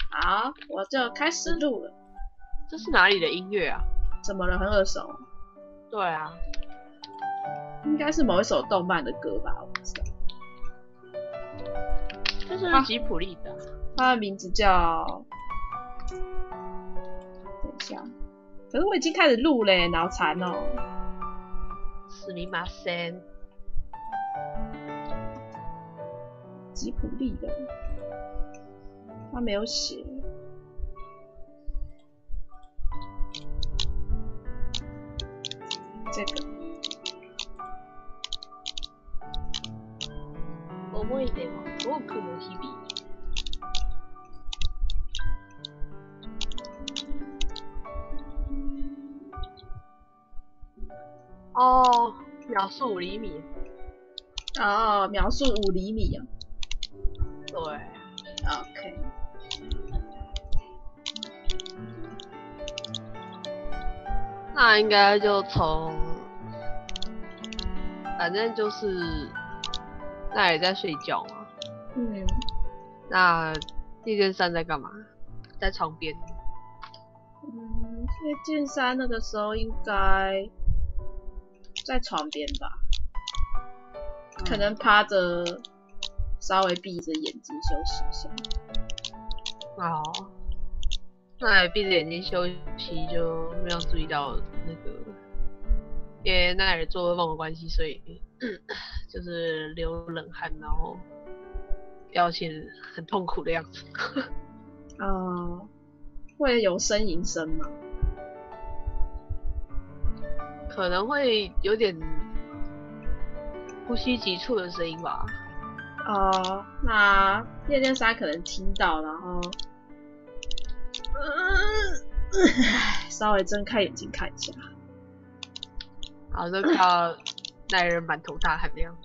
好，我就开始录了。 这是哪里的音乐啊？ 怎么了？很耳熟。 对啊， 应该是某一首动漫的歌吧，我不知道。 这是吉普力的。 它的名字叫……等一下，可是我已经开始录嘞，脑残哦。 すみません。 吉普力的，他没有写。这个。 思い出は多くの日々。哦，秒速5厘米。 哦，描述5厘米啊。 对。 OK。 那应该就从，反正就是那也在睡觉嘛。 嗯。 那叶剑山在干嘛？在床边。 叶剑山那个时候应该在床边吧，可能趴着，稍微闭着眼睛休息一下。 哦。那闭着眼睛休息就没有注意到那个，因为奈尔做噩梦的关系，所以就是流冷汗，然后表现很痛苦的样子。 会有呻吟声吗？ 可能会有点呼吸急促的声音吧。 那叶剑山可能听到，然后稍微睁开眼睛看一下， 然后就看到奈人满头大汗的样子。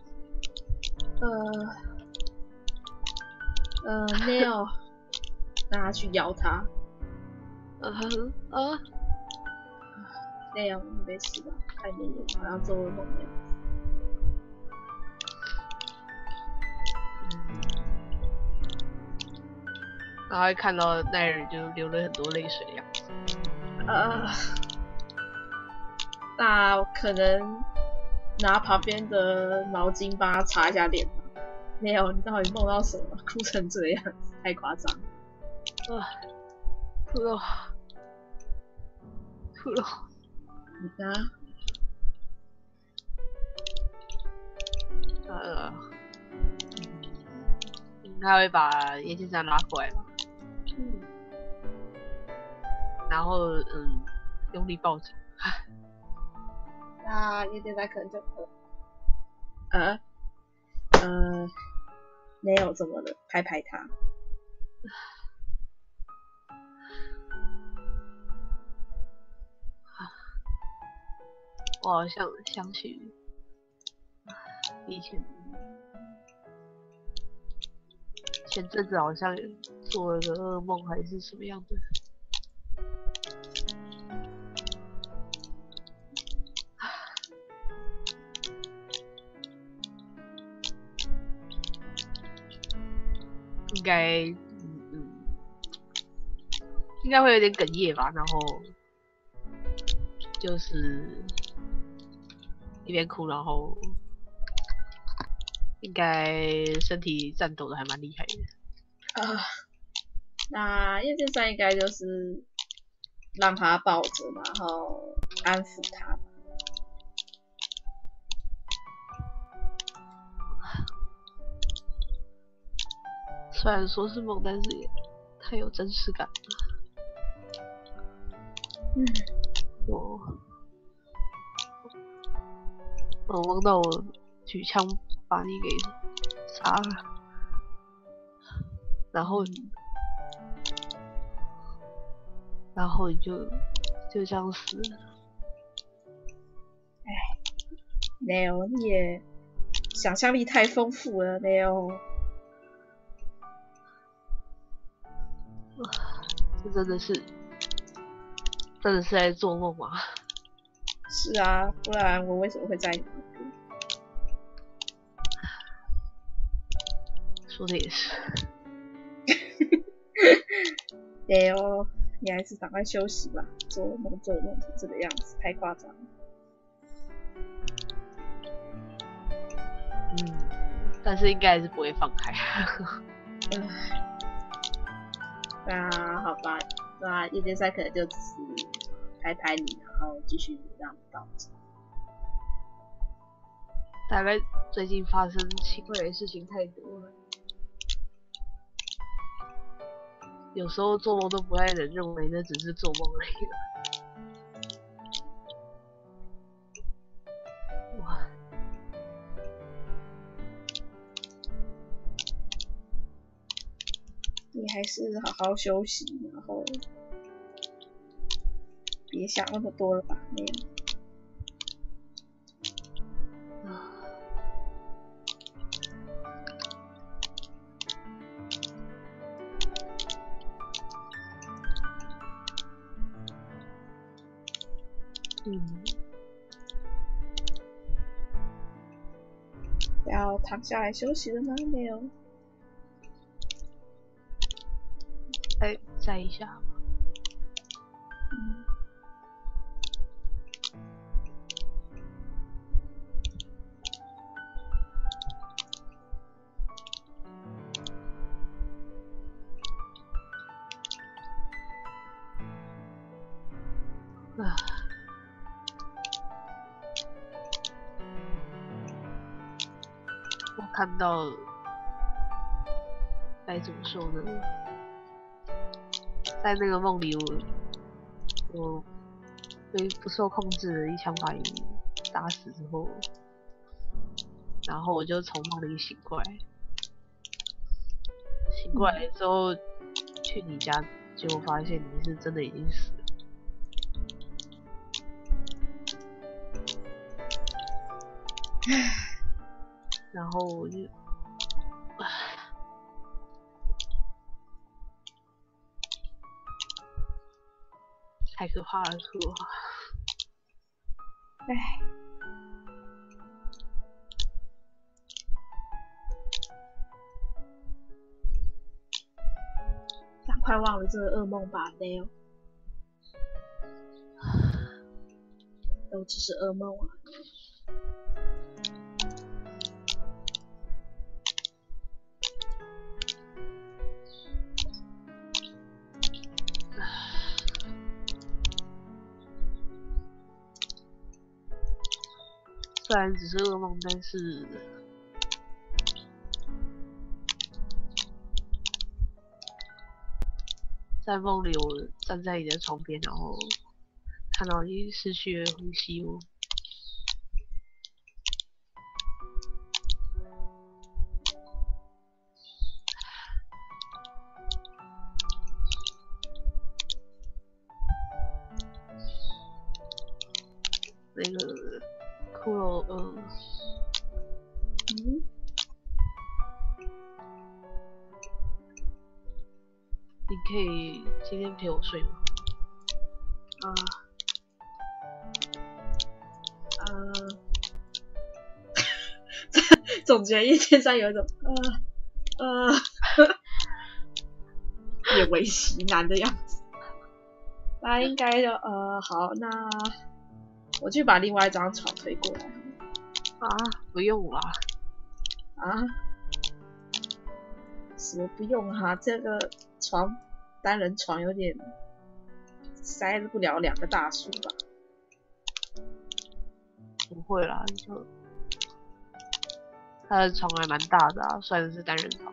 Neil， 让他去咬他。Neil， 你没事吧？看你眼好像做噩梦的样子。 然后会看到奈人就流了很多泪水的样子。 那我可能拿旁边的毛巾帮他擦一下脸吧。没有，你到底梦到什么？哭成这样子，太夸张。 哭了。 你呢？ 他会把叶剑山拉过来嘛？然后用力抱紧。 那叶剑山可能就没有怎么了，拍拍他。 我好像想起以前前阵子好像做了个噩梦还是什么样的。应该会有点哽咽吧，然后就是一边哭，然后应该身体颤抖的还蛮厉害的。 那叶剑山应该就是让他抱着，然后安抚他。 虽然说是梦，但是也太有真实感了。我梦到我举枪把你给杀了，然后你就这样死了。 Neil， 你也想象力太丰富了，Neil。 这真的是在做梦吗？ 是啊，不然我为什么会在你旁边？ 说的也是。 对哦，你还是赶快休息吧，做梦成这个样子，太夸张了。 但是应该还是不会放开。 那好吧，那夜间赛可能就只是拍拍你，然后继续让你到职。 大概最近发生奇怪的事情太多了，有时候做梦都不太能认为那只是做梦而已了。哇！ 你还是好好休息，然后别想那么多了吧，没有。要躺下来休息了吗？没有。 再一下。我看到，该怎么说呢？在那个梦里，我被不受控制的一枪把你打死之后，然后我就从梦里醒过来。醒过来之后，去你家，结果发现你是真的已经死了。然后我就，太可怕了，可怕。 赶快忘了这个噩梦吧，Leo。都只是噩梦啊。 虽然只是噩梦，但是在梦里，我站在你的床边，然后看到你失去了呼吸哦。那个骷髅，你可以今天陪我睡吗？ 总觉得夜间上有一种也为习难的样子。那应该就好，那我去把另外一张床推过来。 不用啦。 什么不用啊？这个床单人床有点塞不了2个大叔吧？ 不会啦，就他的床还蛮大的啊，虽然是单人床。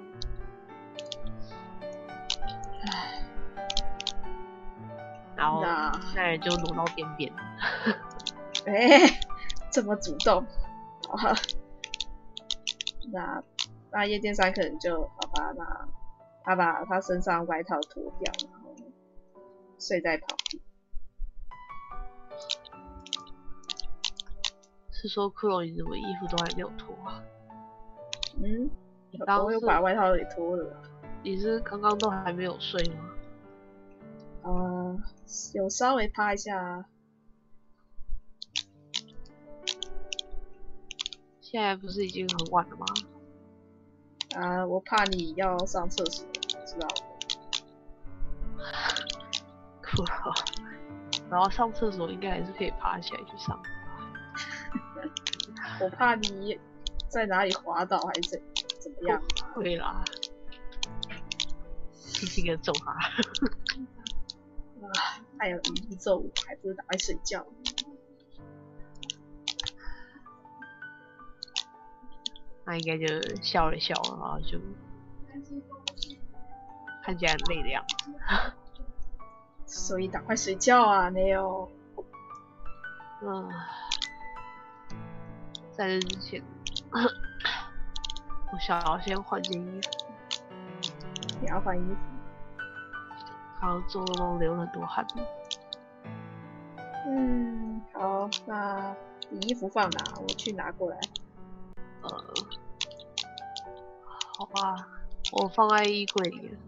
然后那人就挪到边边。 这么主动。那夜间山可能就好吧，那他把他身上外套脱掉，然后睡在旁边。 是说骷髅你怎么衣服都还没有脱啊？ 我又把外套给脱了。 你是刚刚都还没有睡吗？ 有稍微趴一下啊。 现在不是已经很晚了吗？ 我怕你要上厕所，知道吗？ 然后上厕所应该还是可以爬起来去上。 我怕你在哪里滑倒还是怎么样？ 会啦，轻轻的揍他。 还有一揍我，还不如赶快睡觉。 他应该就笑了笑，然后就看起来很累的样子。 所以赶快睡觉啊，没有。 在这之前，我想要先换件衣服。 你要换衣服？ 好像做梦流了很多汗。 好，那你衣服放哪？我去拿过来。 好吧，我放在衣柜里了。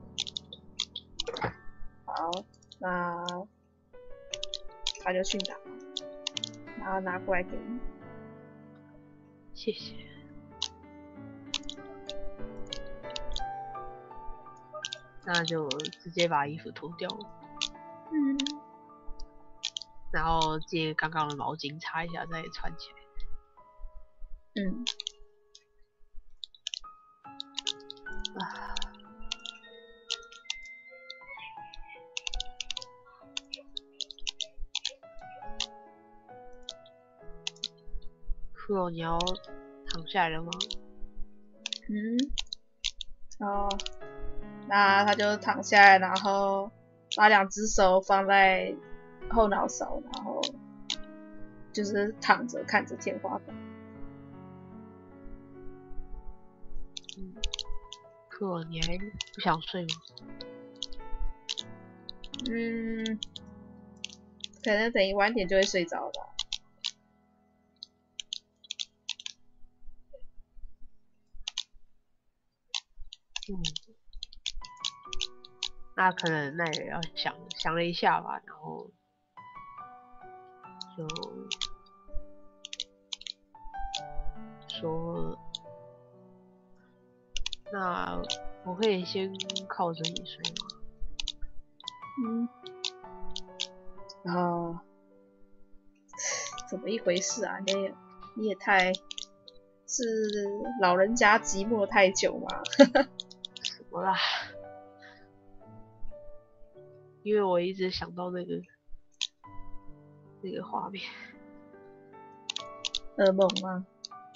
好，那他就去拿，然后拿过来给你。 谢谢。那就直接把衣服脱掉了。然后借刚刚的毛巾擦一下，再穿起来。库洛，你要躺下来了吗？ 那他就躺下来，然后把2只手放在后脑勺，然后就是躺着看着天花板。 库洛，你还不想睡吗？ 可能等晚点就会睡着了。 那可能那也要想了一下吧，然后就说，那我可以先靠着你睡吗？怎么一回事啊？你也太是老人家寂寞太久吗？ 什么啦？因为我一直想到那个画面。 噩梦吗？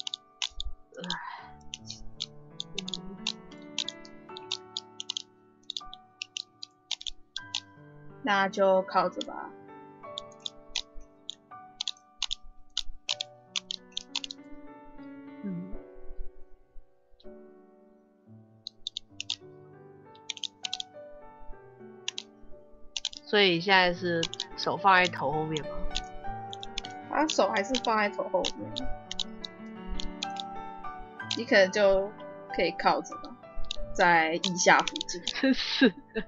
那就靠着吧。 所以现在是手放在头后面吗？ 他手还是放在头后面，你可能就可以靠着吧，在腋下附近。 真是的。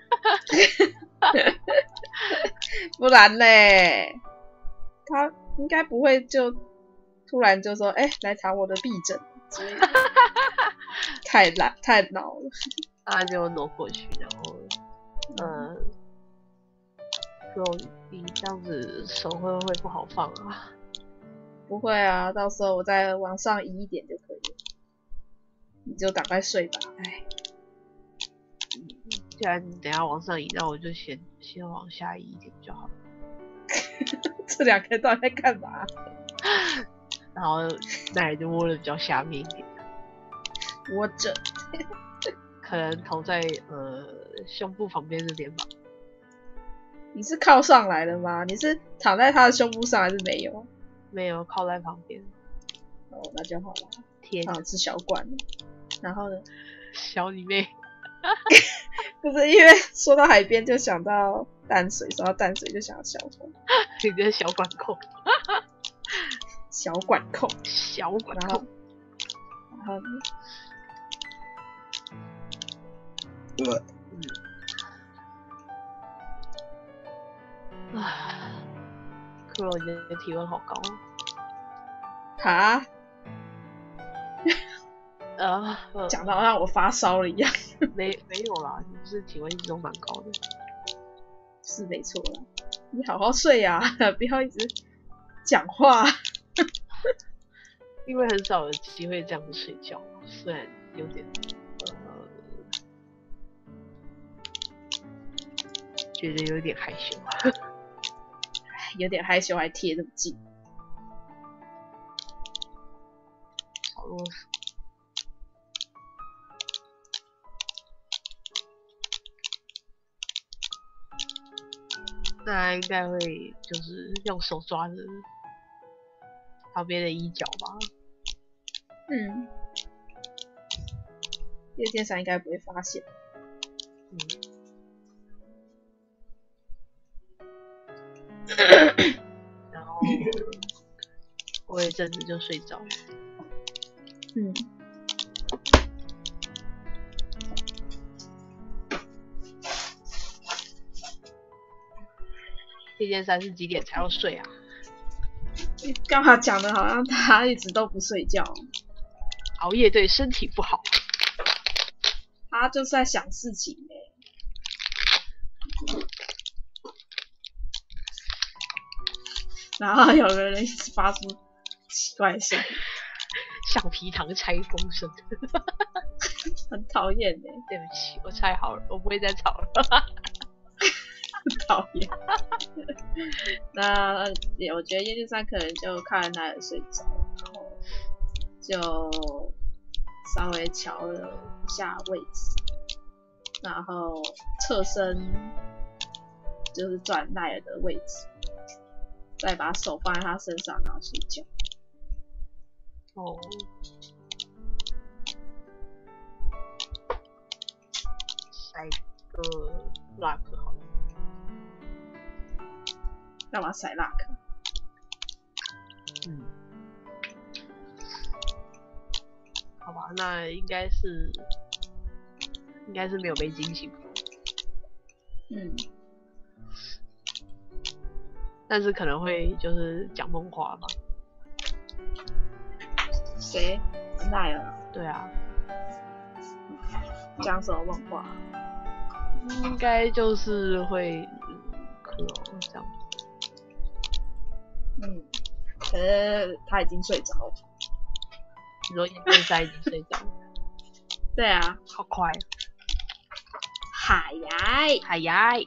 不然嘞，他应该不会就突然就说，来查我的臂诊之类的。太恼了。 那就挪过去，然后你这样子手会不会不好放啊？ 不会啊，到时候我再往上移一点就可以了。你就赶快睡吧。 既然你等一下往上移，那我就先往下移一点就好了。 这2个到底在干嘛？ 然后那也就窝的比较下面一点。 窝着。 可能头在胸部旁边这边吧。 你是靠上来的吗？你是躺在他的胸部上还是没有？ 没有，靠在旁边。 那就好了。 天， 吃小管。然后呢？ 小你妹！ 不是因为说到海边就想到淡水，说到淡水就想到小管。 你的小管控。 小管控。 小管控。 然后呢？ 克洛，你的体温好高。 哈？讲到让我发烧了一样。 没有啦，你不是体温一直都蛮高的。 是没错啦。你好好睡呀、不要一直讲话。 因为很少有机会这样子睡觉，虽然有点觉得有点害羞， 有点害羞，还贴那么近。 好啰嗦。那应该会就是用手抓着旁边的衣角吧。 嗯，夜间伞应该不会发现。 然后过一阵子就睡着。夜间伞是几点才要睡啊？ 你干嘛讲的好像他一直都不睡觉？ 熬夜对身体不好。 他就是在想事情然后有个人一直发出奇怪的声音， 橡皮糖拆封声， 很讨厌对不起，我拆好了，我不会再吵了。 很讨厌。那我觉得叶剑山可能就看奈尔睡着，然后就稍微瞧了一下位置，然后侧身就是转奈尔的位置，再把手放在他身上，然后睡觉。 哦，塞个 lock 好了。 干嘛塞 lock？ 好吧，那应该是没有被惊醒。但是可能会就是讲梦话吧。 谁？奈尔？ 对啊。 讲什么梦话？ 应该就是会这样。 可是他已经睡着了。 你说叶剑山已经睡着了？ 对啊。 好快。 海呀。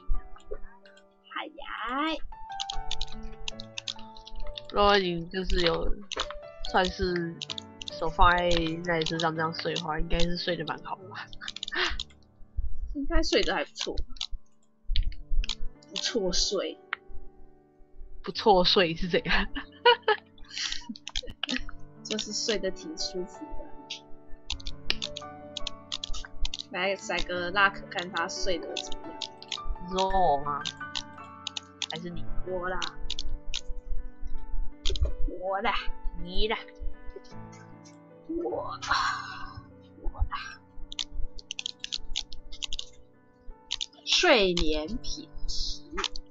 如果你就是有算是手放在奈身上这样睡的话，应该是睡得蛮好的吧？ 应该睡得还不错，不错睡。 不错睡是怎样？ 就是睡得挺舒服的。来塞个 lock 看他睡得怎么样。 你说我吗？还是你？ 我啦。 你啦。 我啦。睡眠品质。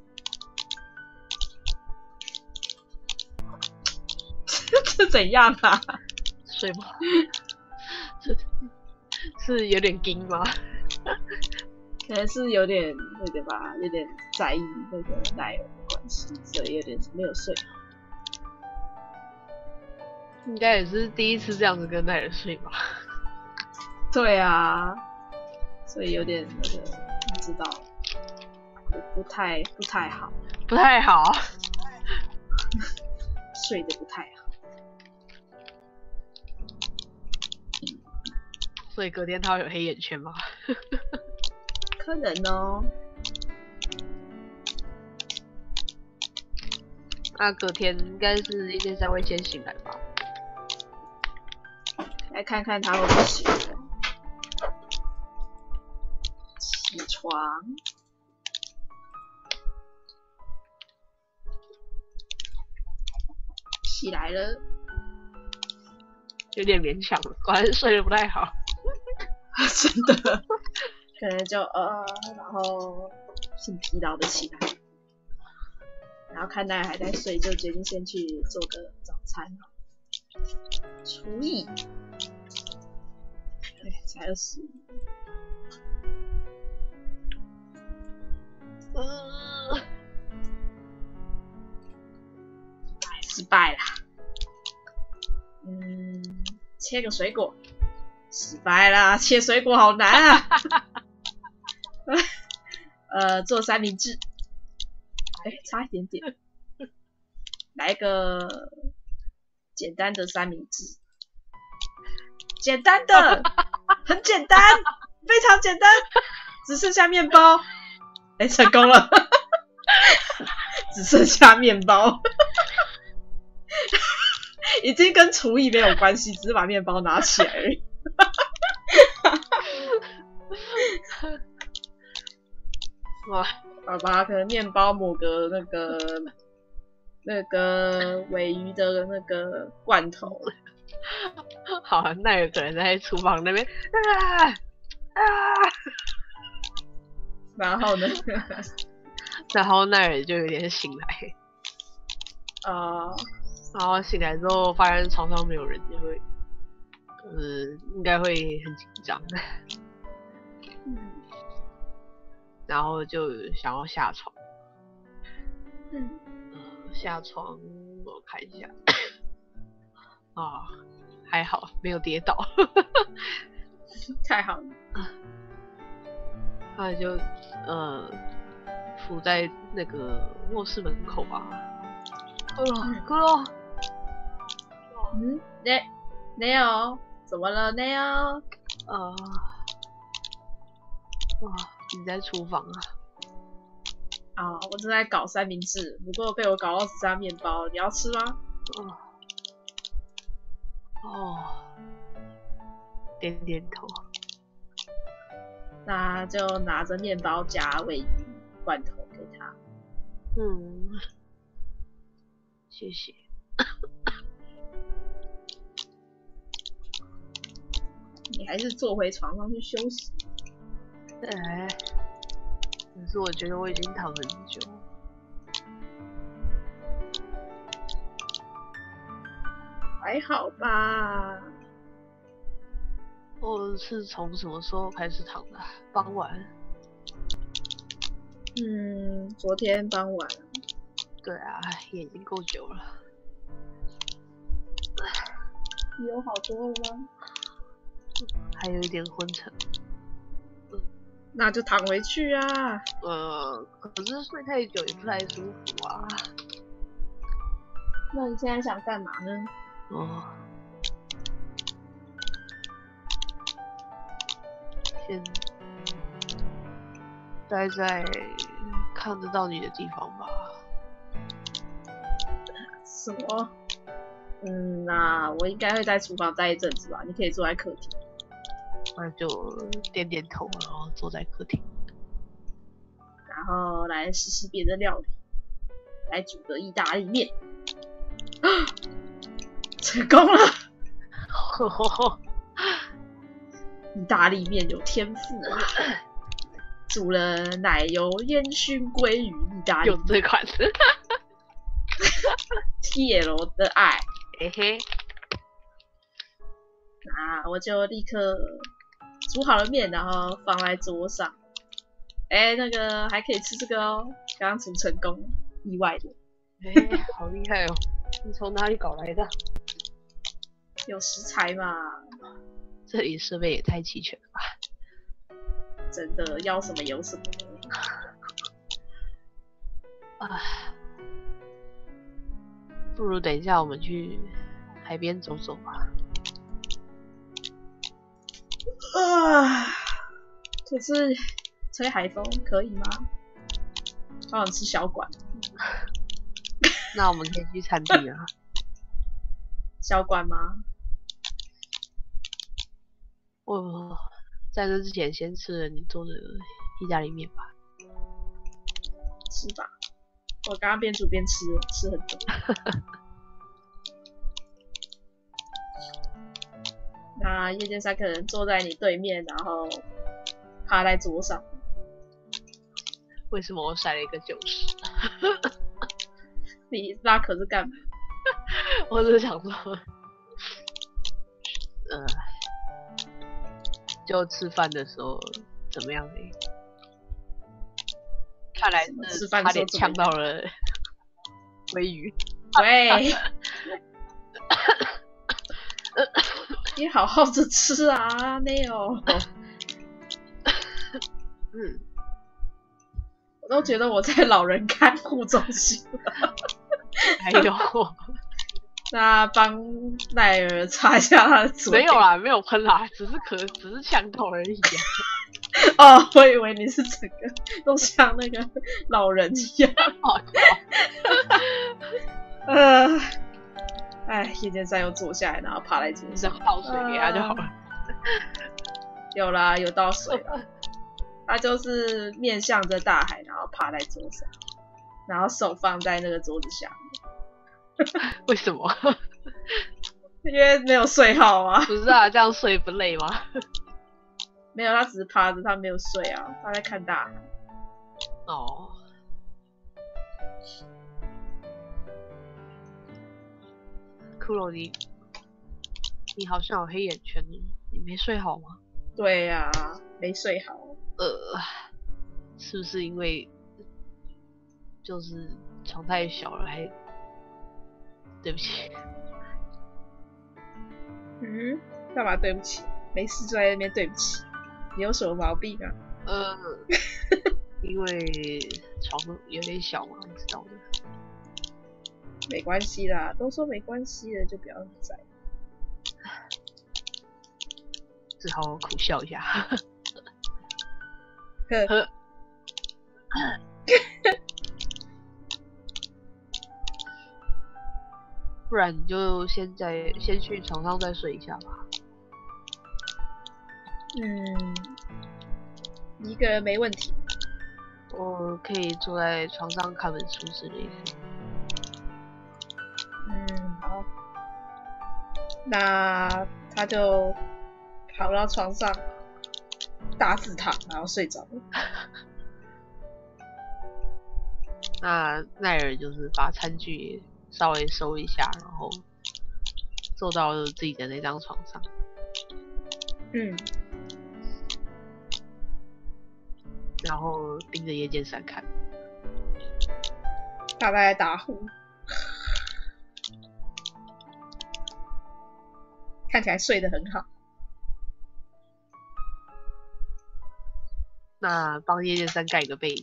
这怎样啊？ 睡不好。是有点惊吗？ 可能是有点那个吧，有点在意那个奈尔的关系，所以有点没有睡好。 应该也是第一次这样子跟奈尔睡吧？ 对啊，所以有点那个，你知道，不太好。 不太好。 睡得不太好。 所以隔天他会有黑眼圈吗？ 可能哦。 那隔天应该是叶剑山会先醒来吧？ 来看看他会不会醒。起床。起来了。 有点勉强了，果然是睡得不太好。 真的。可能就然后挺疲劳的起来，然后看奈尔还在睡，就决定先去做个早餐。厨艺，才20。 败啦。切个水果，失败啦！切水果好难啊。做三明治，差一点点。来个简单的三明治，简单的，很简单，非常简单，只剩下面包。成功了，只剩下面包。已经跟厨艺没有关系，只是把面包拿起来而已。 哇， 好吧，可能面包抹个那个尾鱼的那个罐头。 好，那有可能在厨房那边然后呢？ 然后奈尔就有点醒来。然后醒来之后发现床上没有人，就会，应该会很紧张。然后就想要下床。下床我看一下。还好没有跌倒。 太好了。 他就伏在那个卧室门口吧。哥。 Neil，怎么了 Neil？ 你在厨房啊？ 我正在搞三明治，不过被我搞到只剩下面包，你要吃吗？ 点点头。 那就拿着面包加尾鱼罐头给他。 谢谢。 你还是坐回床上去休息。 可是我觉得我已经躺很久。 还好吧。 我是从什么时候开始躺的？傍晚。 昨天傍晚。 对啊，也已经够久了。 有好多了吗？ 还有一点昏沉。 那就躺回去啊。 可是睡太久也不太舒服啊。 那你现在想干嘛呢？ 先待在看得到你的地方吧。 什么？那我应该会在厨房待一阵子吧。你可以坐在客厅。 那就点点头，然后坐在客厅， 然后来试试别的料理，来煮个意大利面。成功了！意大利面有天赋啊！煮了奶油烟熏鲑鱼意大利面， 有这款 TL 的爱。 嘿。 那我就立刻煮好了面，然后放在桌上。那个还可以吃这个哦，刚刚煮成功，意外的。 好厉害哦！你从哪里搞来的？ 有食材嘛。 这里设备也太齐全了吧！ 真的，要什么有什么。 不如等一下我们去海边走走吧。 可是吹海风可以吗？好想吃小馆。 那我们可以去餐厅啊。 小馆吗？ 我在这之前先吃了你做的意大利面吧。 是吧？我刚刚边煮边吃很多。那夜间三可能坐在你对面，然后趴在桌上。 为什么我甩了一个90？ 你那可是干嘛？ 我只是想说，就吃饭的时候怎么样呢？看来是差点呛到了鲑鱼。 喂，你好好的吃啊，没有。我都觉得我在老人看护中心了。 还有， 那帮奈尔擦一下他的嘴。 没有啦，没有喷啦，只是呛到而已哦，我以为你是整个都像那个老人一样。叶剑山又坐下来，然后趴在桌上， 倒水给他就好了。 有啦，有倒水了。他就是面向着大海，然后趴在桌上，然后手放在那个桌子下面。 为什么？ 因为没有睡好啊。 不是啊，这样睡不累吗？ 没有，他只是趴着，他没有睡啊，他在看大海。 哦。骷髅，你好像有黑眼圈，你没睡好吗？ 对呀，没睡好。 是不是因为就是床太小了？还对不起。 干嘛对不起？没事就在那边对不起，你有什么毛病啊？ 因为床有点小嘛，你知道的。 没关系啦，都说没关系的，就不要在意。 只好苦笑一下。不然你就先去床上再睡一下吧。 一个人没问题。 我可以坐在床上看本书之类的。 好。那他就跑到床上大字躺，然后睡着了。 那奈尔就是把餐具稍微收一下，然后坐到了自己的那张床上。然后盯着叶剑山看。 他在打呼，看起来睡得很好。 那帮叶剑山盖个被子，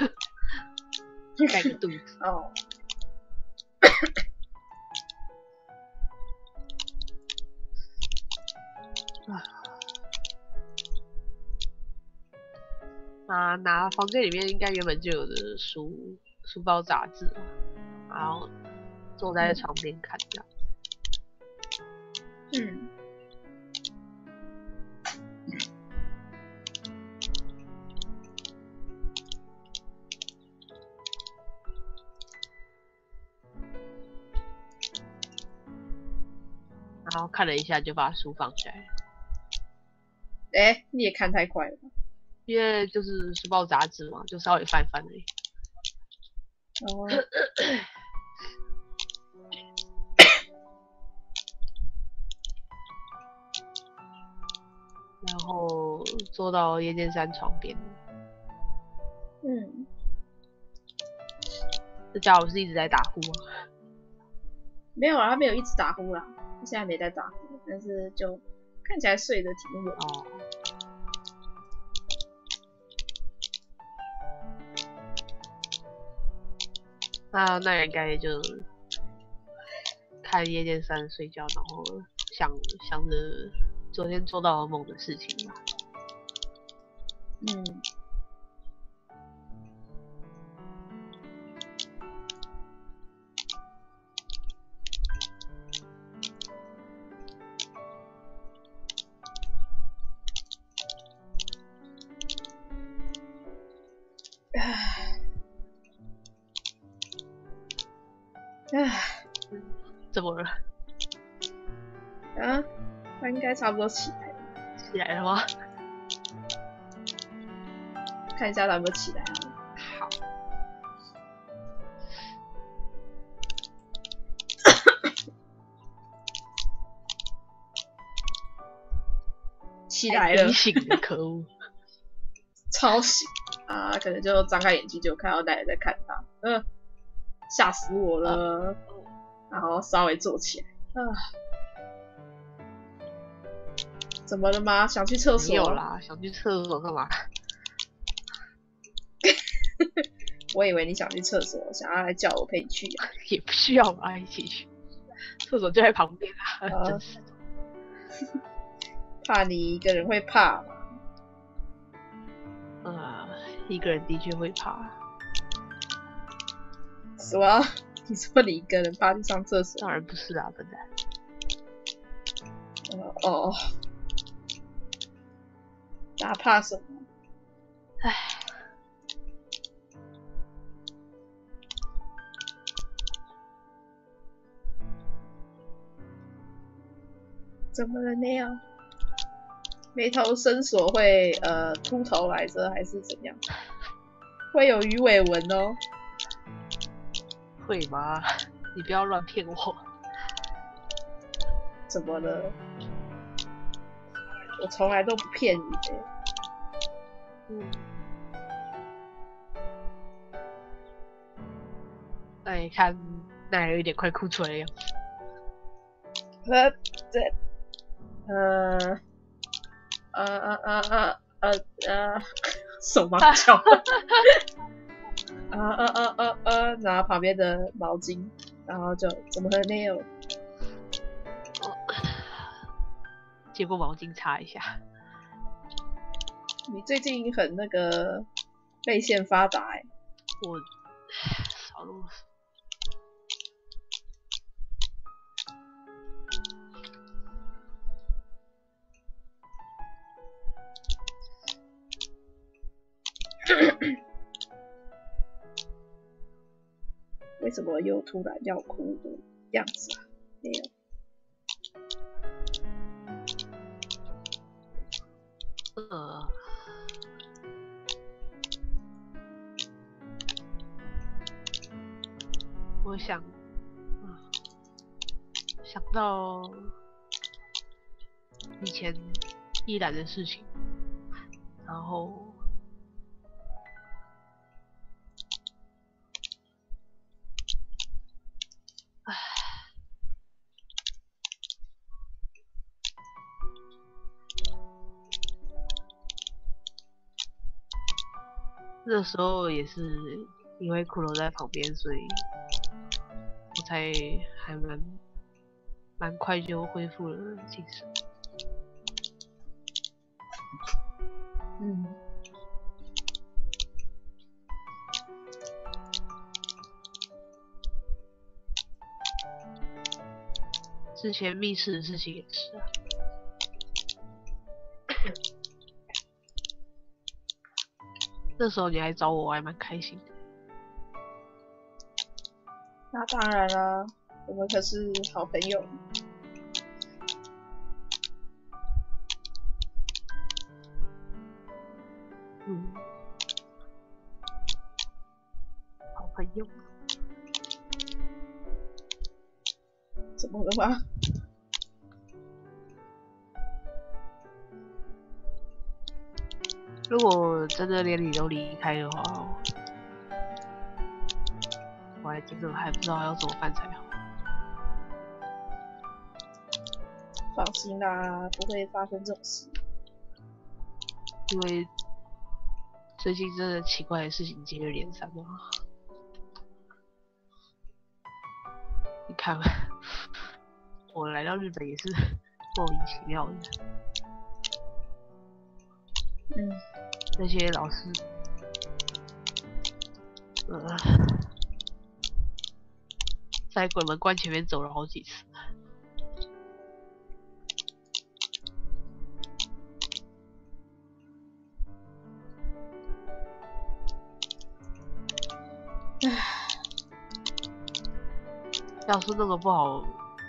盖个肚子。 哦。 拿房间里面应该原本就有的书包杂志，然后坐在床边看这样。然后看了一下就把书放下来。 你也看太快了吧？ 因为就是书包杂志嘛，就稍微翻翻而已。然后坐到叶剑山床边。这家伙是一直在打呼吗？ 没有啊，他没有一直打呼啦，他现在没在打呼，但是就看起来睡得挺稳。 那应该就看叶剑山睡觉，然后想着昨天做到的梦的事情吧。怎么了？ 他应该差不多起来了。 起来了吗？ 看一下他有没有起来啊。 好。 起来了。 醒了，可恶。 超醒啊！可能就张开眼睛就看到奈尔在看他。吓死我了。 然后稍微坐起来。怎么了吗？想去厕所？ 没有啦，想去厕所干嘛？ 我以为你想去厕所，想要来叫我陪你去啊。 也不需要吧，一起去。厕所就在旁边啊，真是。 怕你一个人会怕嘛？ 一个人的确会怕。 什么？你说你一个人怕去上厕所？ 当然不是啊，笨蛋。 哦，那怕什么？ 唉， 怎么了那样？眉头深锁会秃头来着，还是怎样？会有鱼尾纹哦。 会吗？你不要乱骗我。 怎么了？我从来都不骗你的。 那你看，那有一点快哭出来的样子。 手忙脚乱。拿旁边的毛巾，然后就怎么了那样？ 接过毛巾擦一下。 你最近很那个泪腺发达欸。 我少啰嗦。 为什么又突然要哭的样子啊？没有。 我想到以前依兰的事情，然后那时候也是因为骷髅在旁边，所以我才还蛮快就恢复了精神。之前密室的事情也是啊。那时候你还找我，我还蛮开心的。 那当然啦，我们可是好朋友。 好朋友。 怎么了吗？ 如果真的连你都离开的话，我还真的还不知道要怎么办才好。 放心啦，不会发生这种事。 因为最近真的奇怪的事情接二连三嘛。你看，我来到日本也是莫名其妙的。那些老师，在鬼门关前面走了好几次。要是弄得不好，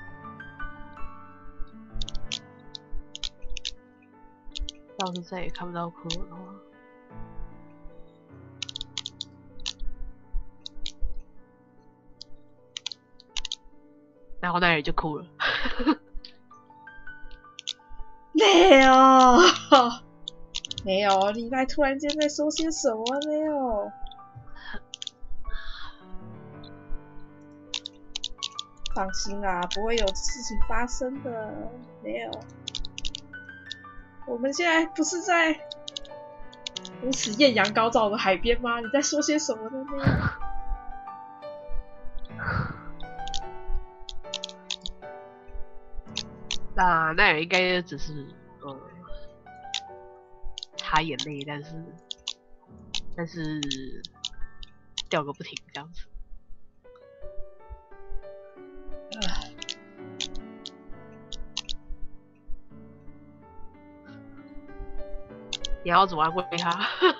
要是再也看不到骷髅的话，然后那人就哭了。 没有，没有，你来突然间在说些什么？没有。 放心啦，不会有事情发生的。没有，我们现在不是在如此艳阳高照的海边吗？你在说些什么呢？没有。 那奈尔应该只是擦眼泪，但是掉个不停这样子。你要怎么安慰他？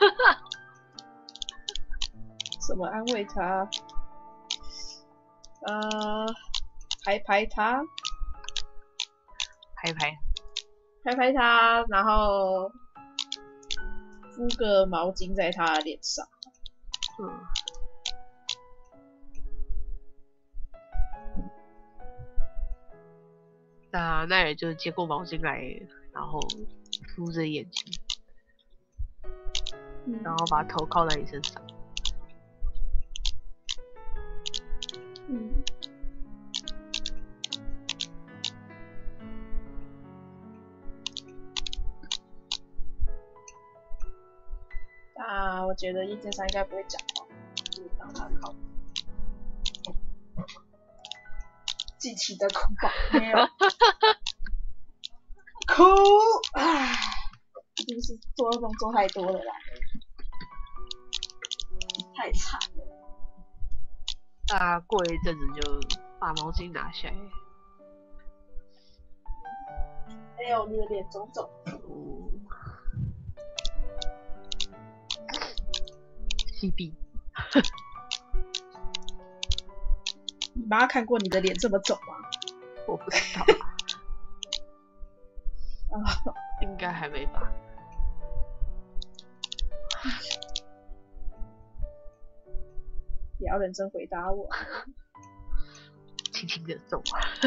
怎么安慰他？拍他，拍他，然后敷个毛巾在他的脸上。 那奈尔就接过毛巾来，然后敷着眼睛，然后把头靠在你身上。 我觉得叶剑山应该不会讲话，就是让他靠。尽情的哭吧，没有哭，唉，一定是做噩梦做太多了啦，太惨了。 那过一阵子就把毛巾拿下来。 没有，你的脸肿肿。 西壁。 你妈看过你的脸这么肿吗？ 我不知道。应该还没吧。 也要认真回答我。 轻轻的揍。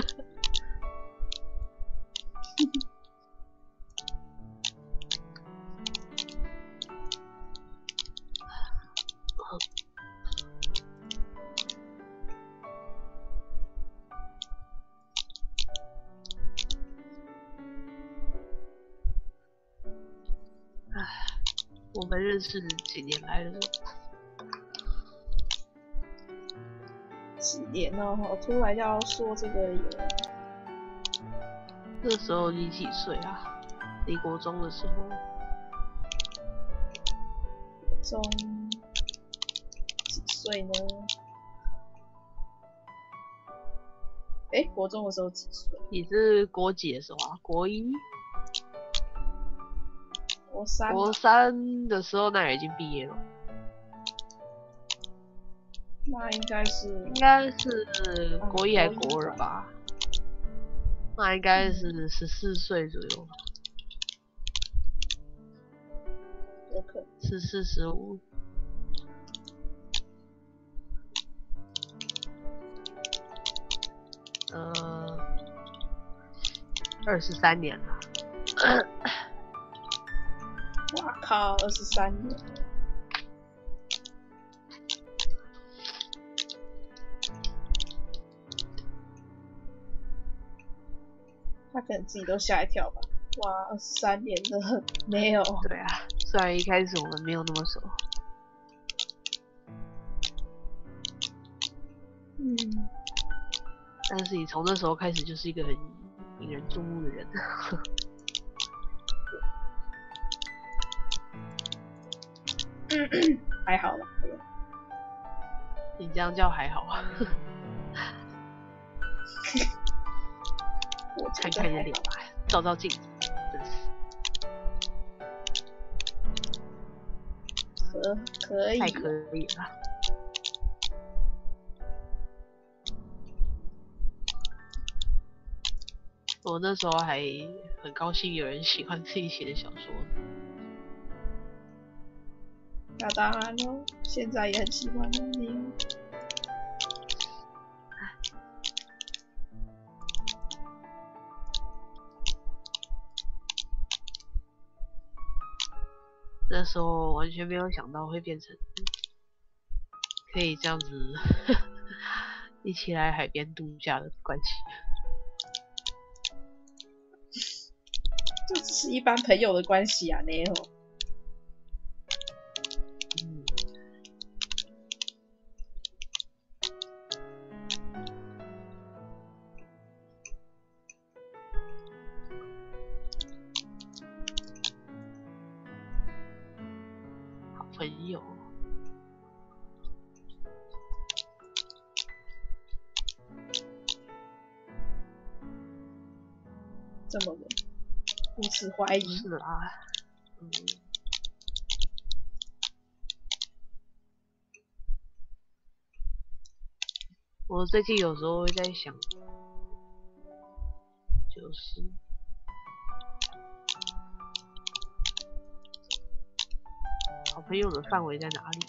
我们认识几年来了？ 几年了，我突然要说这个也。 那时候你几岁啊？你国中的时候。 中几岁呢？国中的时候几岁？ 你是国几的时候啊？国一。国三的时候，那已经毕业了。 那应该是国一还是国二吧？那应该是14岁左右。 有可能。 14、15。23年了。 哇靠，23年。他可能自己都吓一跳吧。哇，23年了，没有。 对啊，虽然一开始我们没有那么熟。但是你从那时候开始就是一个很引人注目的人。 还好啦。 你这样叫还好啊？ 我看看你的脸吧，照照镜子，真是。 可以。 太可以了。我那时候还很高兴有人喜欢自己写的小说。 那当然咯，现在也很喜欢你。 那时候完全没有想到会变成可以这样子一起来海边度假的关系。 就只是一般朋友的关系啊，没有。 好朋友。 这么的如此怀疑？ 是啊，我最近有时候会在想，就是好朋友的范围在哪里？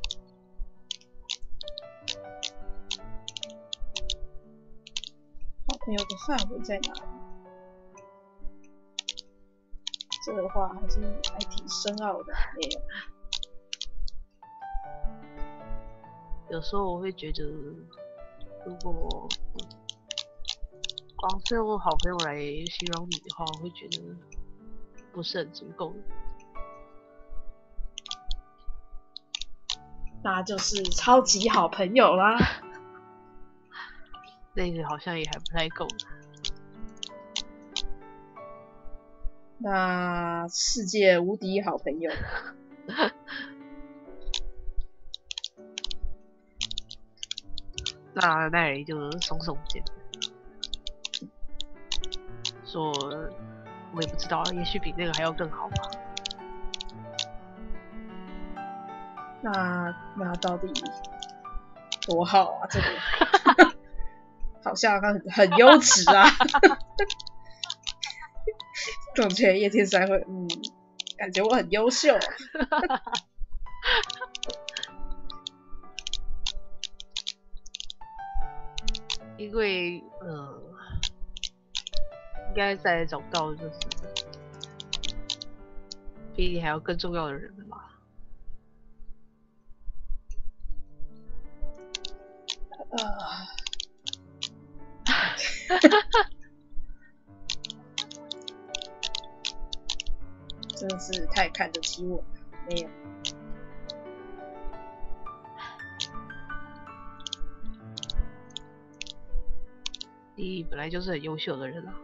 好朋友的范围在哪里？这个话还挺深奥的，没有。 有时候我会觉得，如果光是用好朋友来形容你的话，我会觉得不是很足够。 那就是超级好朋友啦。 那个好像也还不太够。 那世界无敌好朋友。 那奈尔就耸耸肩，说：“我也不知道，也许比那个还要更好吧。” 那到底多好啊？这个好像很优质啊。总觉得叶天山会，感觉我很优秀。 因为应该再找不到就是比你还要更重要的人了吧？ 真的是太看得起我了，没有。 你本来就是很优秀的人啊。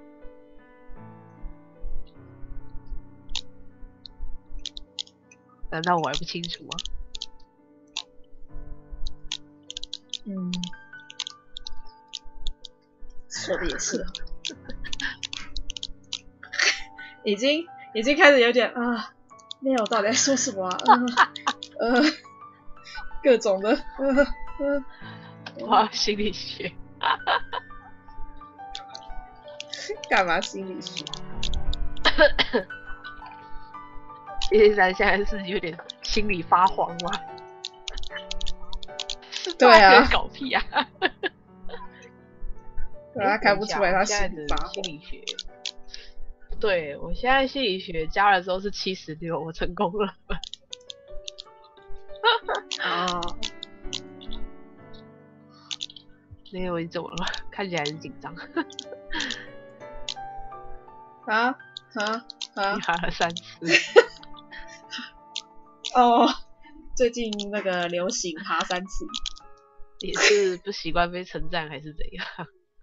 难道我还不清楚吗？ 说的也是。已经开始有点没有到底在说什么啊？各种的哇，心理学。 干嘛心理学？ 叶天山现在是有点心里发慌吗？ 对啊， 搞屁啊！ 对啊，看不出来他心里发慌。 心理学，对我现在心理学加了之后是76，我成功了。没有，你怎么了？看起来很紧张。你喊了3次。 最近那个流行爬3次。 也是不习惯被称赞还是怎样？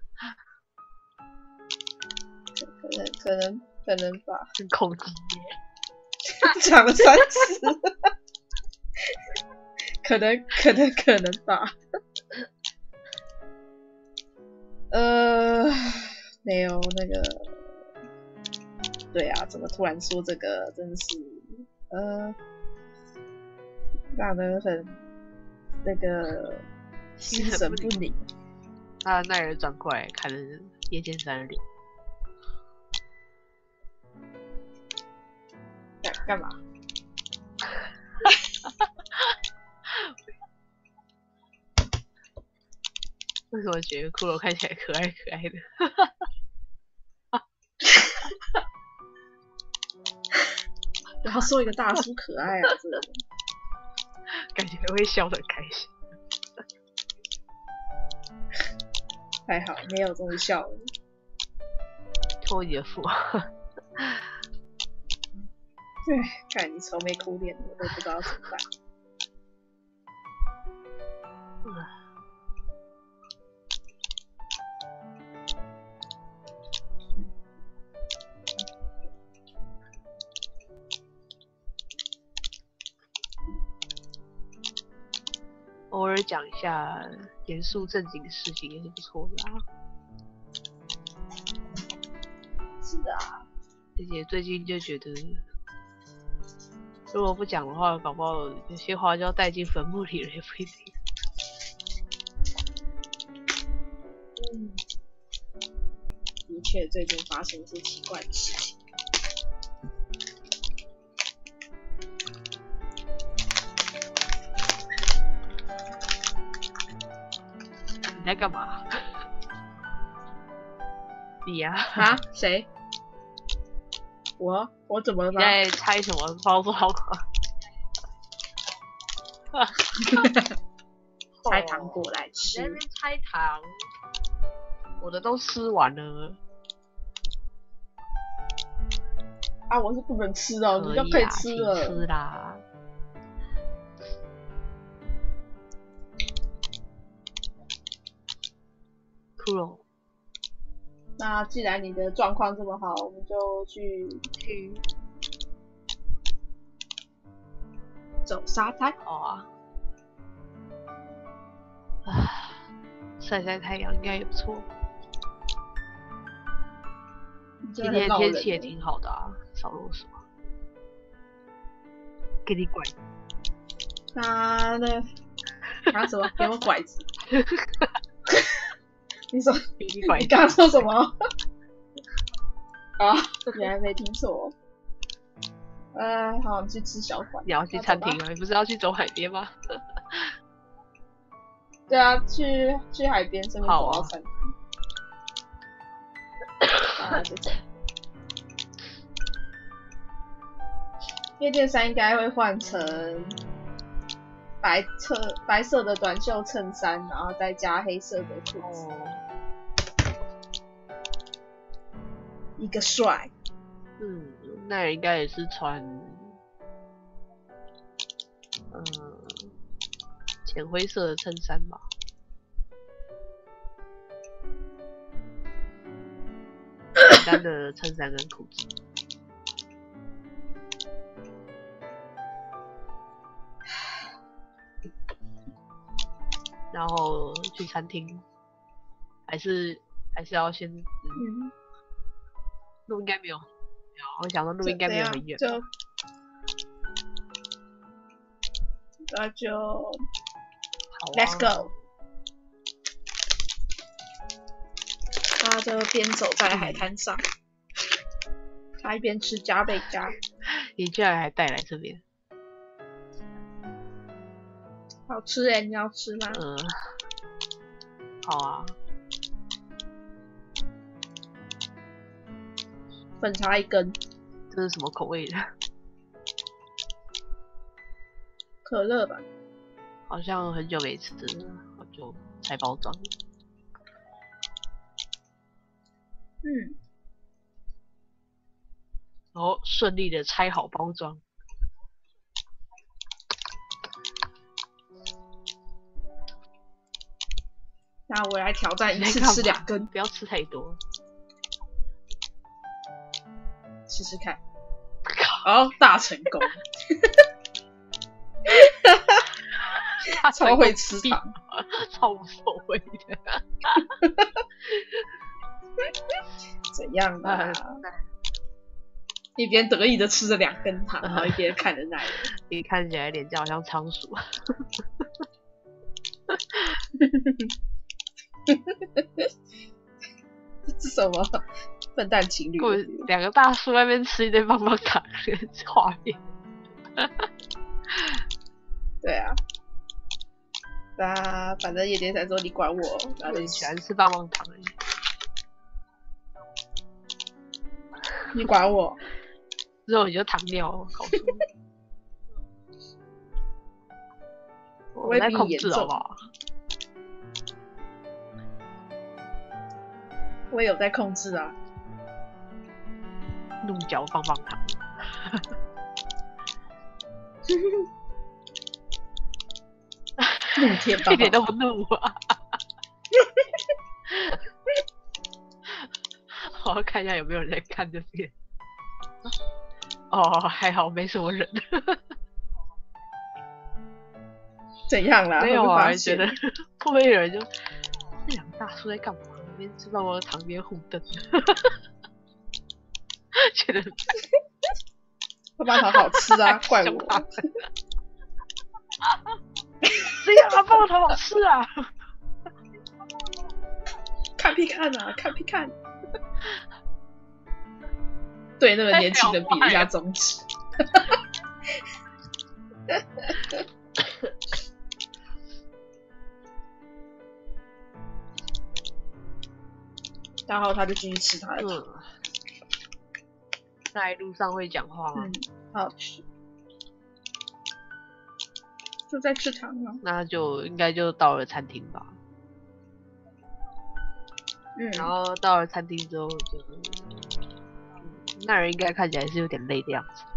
可能吧。 很恐惧耶。 讲了3次。可能吧。没有那个。对啊，怎么突然说这个，真是让人很那个心神不宁。 奈尔转过来看了叶剑山的脸， 干嘛？ 为什么觉得骷髅看起来可爱可爱的？ 然后说一个大叔可爱啊，这个感觉会笑得很开心。 还好没有，终于笑了。 托你的福。 对，看你愁眉苦脸的，我都不知道怎么办。 偶尔讲一下严肃正经的事情也是不错的啊。 是啊， 而且最近就觉得，如果不讲的话，搞不好有些话就要带进坟墓里了，也不一定。 的确，最近发生一些奇怪的事情。 你在干嘛？你呀？ 啊？谁？我怎么了吗？ 你在拆什么包装吗？ 拆糖果来吃。 你在那边拆糖，我的都吃完了。 啊，我是不能吃的，你就可以吃了。 请吃啦。酷哦。 那既然你的状况这么好，我们就去走沙滩。 好啊。晒晒太阳应该也不错。今天天气也挺好的啊，少啰嗦。给你拐。 拿什么？给我拐子。你说给你拐子。 你刚刚说什么？啊，你还没听错。好，我们去吃小馆。 你要去餐厅吗？你不是要去走海边吗？ 对啊，去海边，顺便走到餐厅。啊，就走。夜店衫应该会换成白色的短袖衬衫，然后再加黑色的裤子。一个帅。 那人应该也是穿浅灰色的衬衫吧。简单的衬衫跟裤子。然后去餐厅，还是要先路应该没有，我想说路应该没有很远。 那就好啊 Let's go。他就边走在海滩上，他一边吃加倍加。 你居然还带来这边？ 好吃欸，你要吃吗？ 好啊。 粉茶一根。 这是什么口味的？ 可乐吧。 好像很久没吃了，我就拆包装。然后顺利的拆好包装。 那我来挑战一次吃2根， 不要吃太多， 试试看。好，大成功！超会吃糖， 超无所谓的。 怎样啊？一边得意的吃着2根糖，然后一边看着奶人。 你看起来脸颊好像仓鼠。 这是什么笨蛋情侣 ？2个大叔在那边吃一堆棒棒糖的画面。 对啊，那反正夜店才说你管我， 我很喜欢吃棒棒糖而已。 你管我？ 之后你就糖尿，告诉你。我在控制好不好？ 我也有在控制啊。 鹿角棒棒糖。 露天棒棒糖一点都不怒啊！我要看一下有没有人在看这边。哦，还好没什么人。 怎样啦？ 没有啊， 会不会发现觉得会不会有人就这两个大叔在干嘛？那边知道我旁边互瞪，觉得棒棒糖好吃啊，怪我。 这样啊，棒棒糖好吃啊！ 看屁看啊，看屁看！对那个年轻人比了一下中指。然后他就继续吃他的糖。 在路上会讲话吗？ 好吃。就在吃糖啊。 那就应该就到了餐厅吧。然后到了餐厅之后就，那人应该看起来是有点累的样子。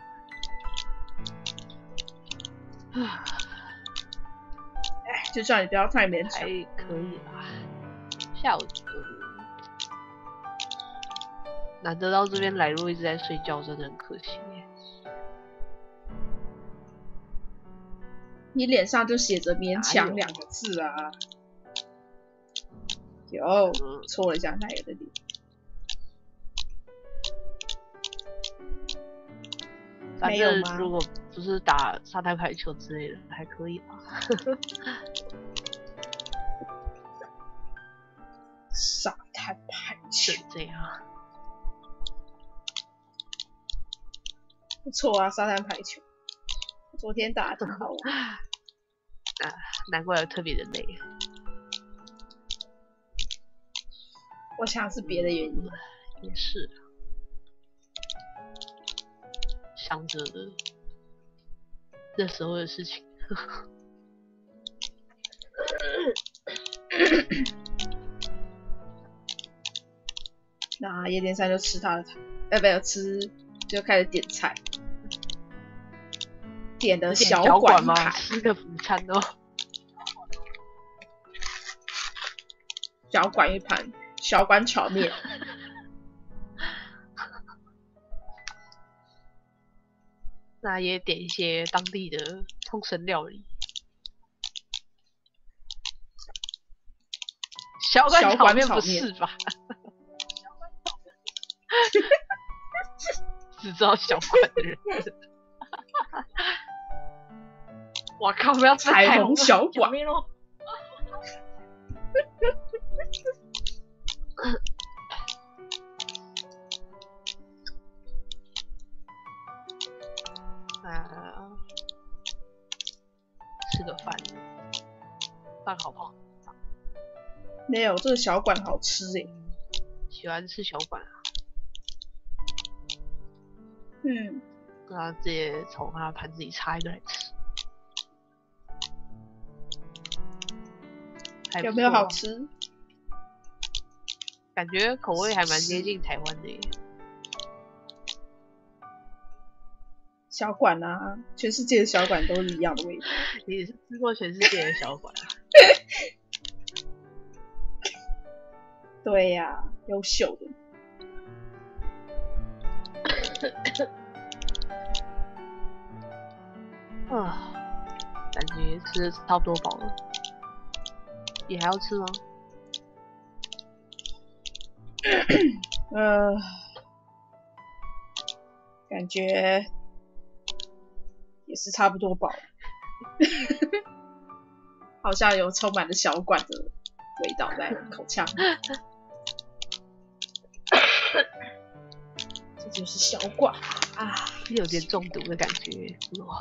就叫你不要太勉强。 还可以啦，下午难得到这边来，如果一直在睡觉，真的很可惜耶。 你脸上就写着勉强2个字啊。有，戳了一下奈尔的脸。 反正如果不是打沙滩排球之类的，还可以吧。 沙滩排球这样。 不错啊，沙滩排球。昨天打得挺好玩。 难怪有特别的累。 我想是别的原因。 也是。想着那时候的事情。 那夜店三就吃他的糖，不要吃，就开始点菜。点的小馆吗？吃个午餐哦。 小馆一盘，小馆炒面。 那也点一些当地的冲绳料理。小馆炒面不是吧？只知道小馆的人。我靠！不要吃彩虹小馆咯。吃个饭，饭好不好？ 没有，这个小馆好吃耶。 喜欢吃小馆啊。那直接从他盘子里插一个来吃。 有没有好吃？ 感觉口味还蛮接近台湾的耶。 小馆啊，全世界的小馆都是一样的味道。 你是吃过全世界的小馆啊？ 对呀，优秀的。 感觉吃的差不多饱了。你还要吃吗？ 感觉也是差不多饱了。好像有充满了小馆的味道在口腔。这就是小馆啊， 有点中毒的感觉。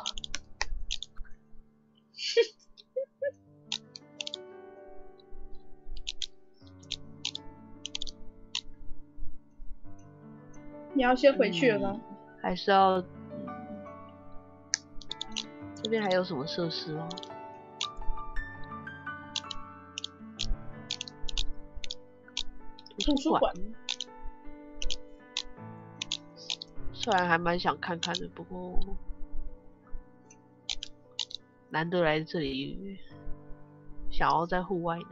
你要先回去了吗？ 还是要？这边还有什么设施吗？ 图书馆。 虽然还蛮想看看的，不过难得来这里，想要在户外的。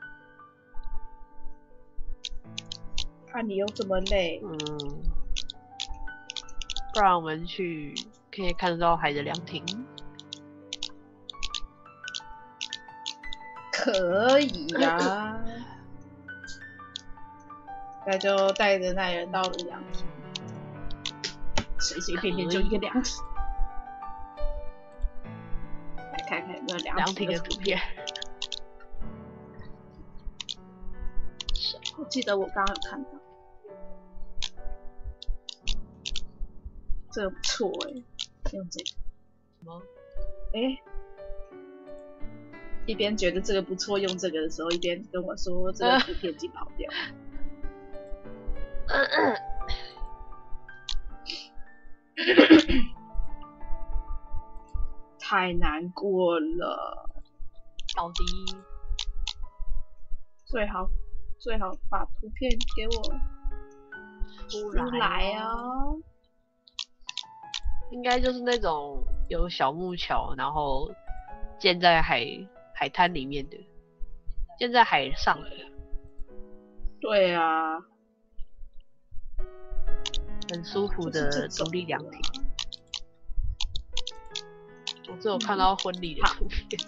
看你又这么累， 不然我们去可以看得到海的凉亭。 可以呀、那就带着那人到了凉亭，随随便便就一个凉亭。来看看有没有凉亭的图片。我记得我刚刚有看到，这个不错用这个。 什么？ 一边觉得这个不错，用这个的时候，一边跟我说这个图片已经跑掉了。太难过了。 到底最好把图片给我出来哦。 应该就是那种有小木桥，然后建在海滩里面的，建在海上的。 对啊， 很舒服的独立凉亭。我只有看到婚礼的图片。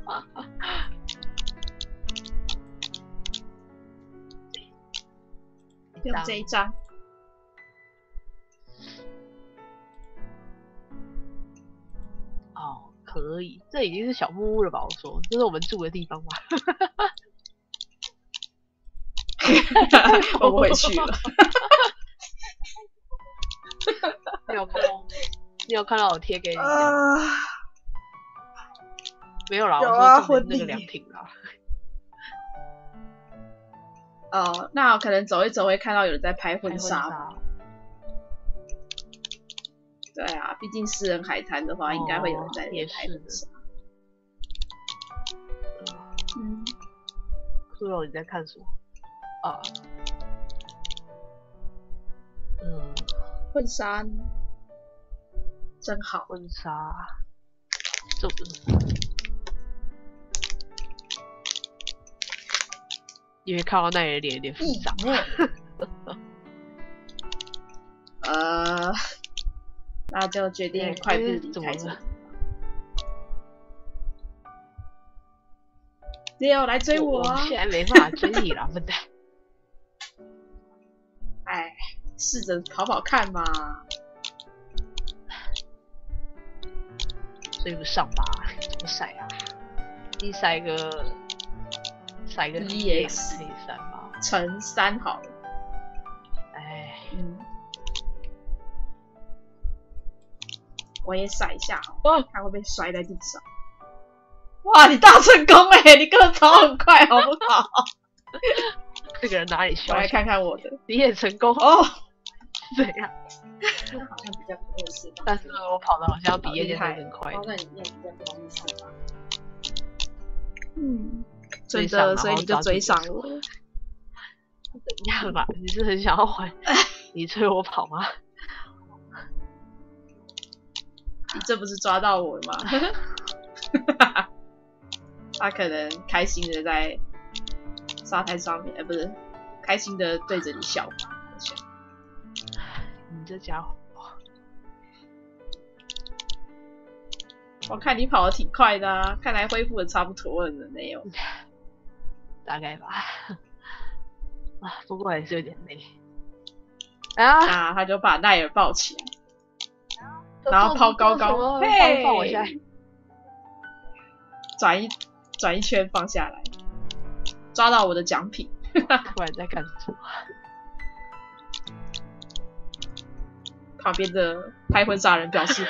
用这一张。 哦，可以，这已经是小木屋了吧？我说，这是我们住的地方吧？ 我不回去了。 你有看到我贴给你的？没有啦， 有啊， 我说那个凉亭啦。 哦，那我可能走一走会看到有人在拍婚纱。对啊，毕竟私人海滩的话，应该会有人在那边拍婚纱。 骷髅，你在看什么？ 婚纱真好。 婚纱，这不是。因为看到那人脸有点复杂。 那就决定快步离开这里。Leo 来追我啊！ 我现在没办法追你了，笨蛋。 哎，试着跑跑看嘛。 追不上吧？怎么甩啊？你甩个 EX 可以删吧？ 乘3好了。我也甩一下看会不会摔在地上。哇，你大成功你根本跑很快，好不好？ 这个人哪里摔？ 我来看看我的。 你也成功哦？ 怎样？ 这好像比较不合适吧？ 但是我跑的好像比叶剑更快。 包在里面比较不容易上吧？真的，所以你就追上我了。 怎样啊？你是很想要玩你催我跑吗？ 你这不是抓到我了吗？他可能开心的在沙滩上面，不是开心的对着你笑吧？ 你这家伙， 我看你跑得挺快的啊，看来恢复的差不多了呢，没有？ 大概吧。不过还是有点累。他就把奈尔抱起来，然后抛高高， 嘿，放我下来， 转一圈放下来，抓到我的奖品。 突然在干什么？ 旁边的拍婚纱人表示，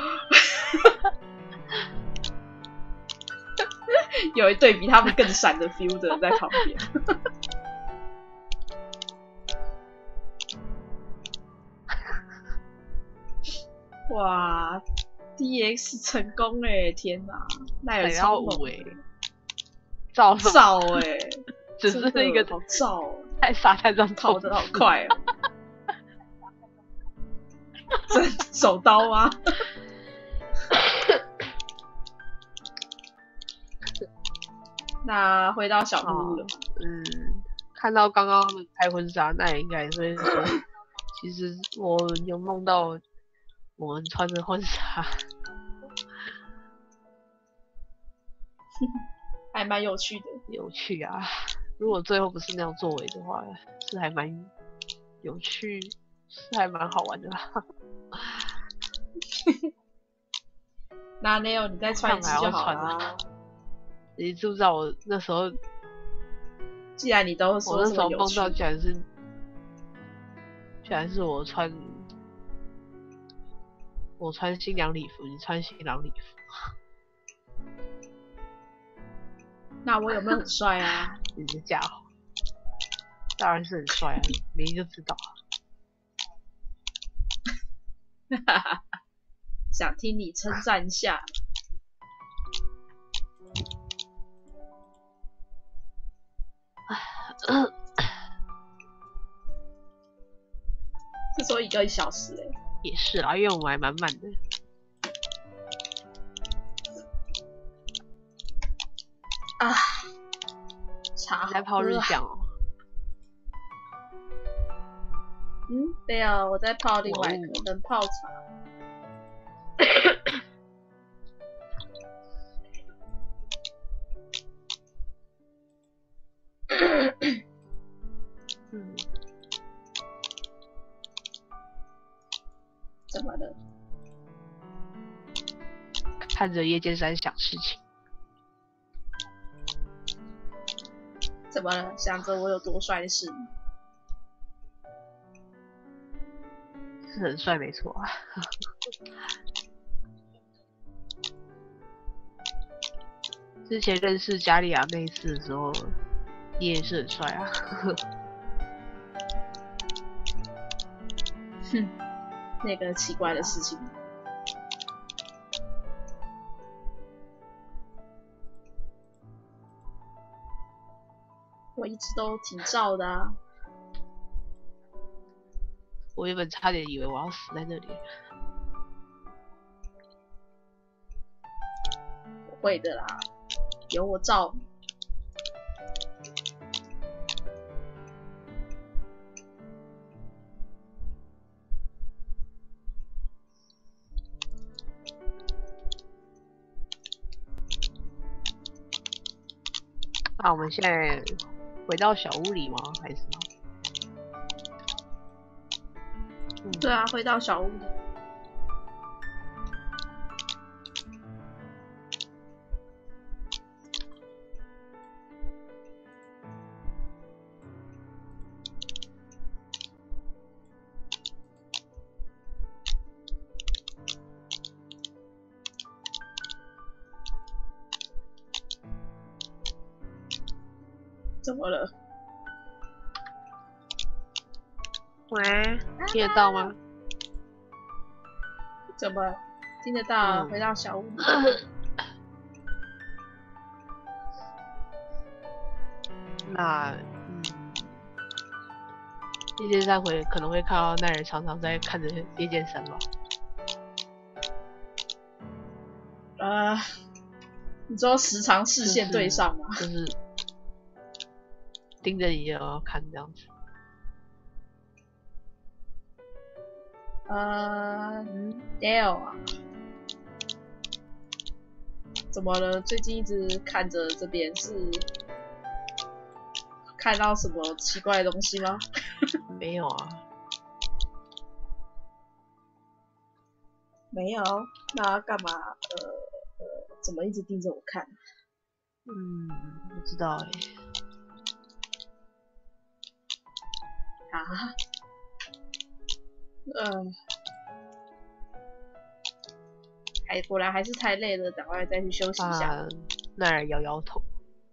有一对比他们更闪的 feel 的人在旁边。哇 ，DX 成功天哪，奈尔超猛照只是那个好燥哦， 在沙滩上跑得好快哦。这手刀吗？那回到小屋了。 看到刚刚他们拍婚纱，那也应该也会说，其实我有梦到我们穿着婚纱， 还蛮有趣的。 有趣啊！如果最后不是那样作为的话，是还蛮有趣，是还蛮好玩的啦。 那 Neo 你再穿一次就好了。 你知不知道我那时候？ 既然你都说我那时候梦到，居然是我穿新娘礼服，你穿新郎礼服。 那我有没有很帅啊？ 你的家伙，当然是很帅啊，明明就知道。 想听你称赞一下。是说1个小时欸？ 也是啦，因为我们还蛮慢的。 啊，茶在泡日向哦。 对啊，我在泡另外一个冷泡茶。怎么了？ 看着叶剑山想事情。 怎么了？想着我有多帅的事吗？ 是很帅没错啊。之前认识加利亚那一次的时候，你也是很帅啊。 哼，那个奇怪的事情。我一直都挺照的啊。 我原本差点以为我要死在那里。 不会的啦，有我照。 那我们现在回到小屋里吗？还是？ 对啊，回到小屋里。怎么了？ 喂，听得到吗？ 怎么听得到？回到小屋里。 那叶剑山可能会看到奈尔常常在看着叶剑山吧。 你说时常视线对上吗？ 就是盯着你要看这样子。 Dale 啊，怎么了？最近一直看着这边，是看到什么奇怪的东西吗？ 没有啊。 没有，那干嘛？怎么一直盯着我看？ 不知道果然还是太累了，赶快再去休息一下。 奈尔摇摇头。